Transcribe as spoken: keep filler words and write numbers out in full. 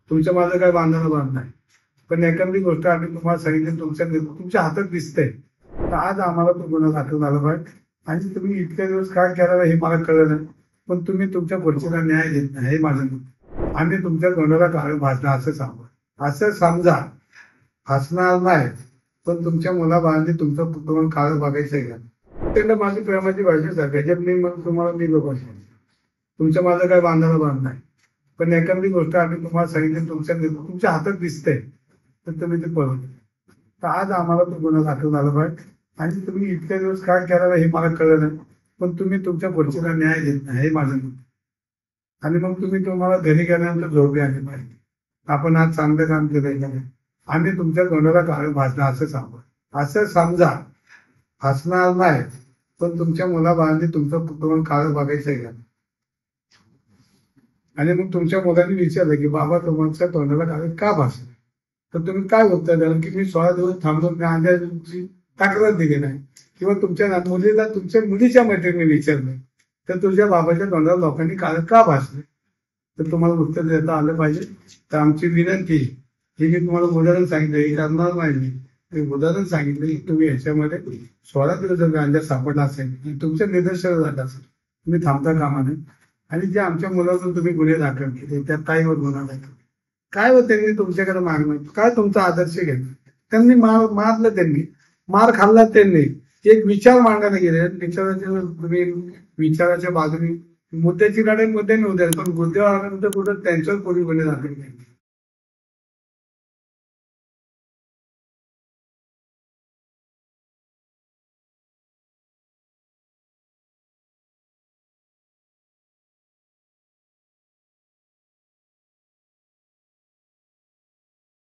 तुमच्या माझं काय बांधणं बांध नाही. पण एखादी गोष्ट आम्ही तुम्हाला सांगितली, तुमच्या तुमच्या हातात दिसतंय, तर आज आम्हाला तो गुन्हा दाखल झाला पाहिजे. आणि तुम्ही इतके दिवस काय केलं हे मला कळलं नाही, पण तुम्ही तुमच्या पुढच्याला न्याय देत नाही हे माझं मत. आम्ही तुमच्या तोंडाला काळ भाजणं असं सांगू, असं समजा. हसणार नाही, पण तुमच्या मुलाबाळांनी तुमचं तुम्हाला काळ बघायचंय का? त्यांना माझी प्रेमाची भाषा सांगायची मी मग तुम्हाला मी लोक तुमच्या माझं काय बांधणं बांध नाही. पण एखादी गोष्ट आम्ही तुम्हाला सांगितली, तुमच्या तुमच्या हातात दिसतंय, तर तुम्ही ते पळून. तर आज आम्हाला तो गुन्हा दाखल झाला पाहिजे. आणि तुम्ही इतके दिवस काय केलं हे मला कळलं नाही, पण तुम्ही तुमच्या पुढच्याला न्याय देत नाही हे माझं मत. आणि मग तुम्ही तुम्हाला घरी गेल्यानंतर झोपे आली पाहिजे, आपण आज चांगलं काम केलंय का. आम्ही तुमच्या तोंडाला काळ भाजणं असं सांगू, असं समजा. हसणार नाही, पण तुमच्या मुलाबाळांनी तुमचं तुम्हाला काळ बघायचंय का? आणि मग तुमच्या मुलांनी विचारलं की बाबा तुमच्या तोंडाला काळ का भासलं, तर तुम्ही काय उत्तर द्याल की मी सोळा दिवस थांबून अंड्याची तक्रार दिली नाही. किंवा तुमच्या मुलीला तुमच्या मुलीच्या मैत्रिणी विचारलं तर तुझ्या बाबाच्या तोंडाला लोकांनी काळ का भासले, तर तुम्हाला उत्तर देता आलं पाहिजे. तर आमची विनंती ही मी तुम्हाला उदाहरण सांगितलं, हे करणार नाही मी उदाहरण सांगितलं की तुम्ही ह्याच्यामध्ये सोळा दिवस जर गांजा सापडला असेल, तुमच्या निदर्शन झालं असेल, तुम्ही थांबता कामा नये. आणि जे आमच्या मुलावर तुम्ही गुन्हे दाखल केले, त्या ताईवर गुन्हा दाखल काय होत त्यांनी तुमच्याकडे मागणं काय तुमचा आदर्श घेतला. त्यांनी मार मारलं, त्यांनी मार खाल्ला, त्यांनी एक विचार मांडायला गेले. विचाराच्या तुम्ही विचाराच्या बाजूने मुद्द्याची लढाई मुद्द्याने होत्या, पण मुद्द्यावर आल्यानंतर कुठं त्यांच्यावर कोणी गुन्हे दाखल केले.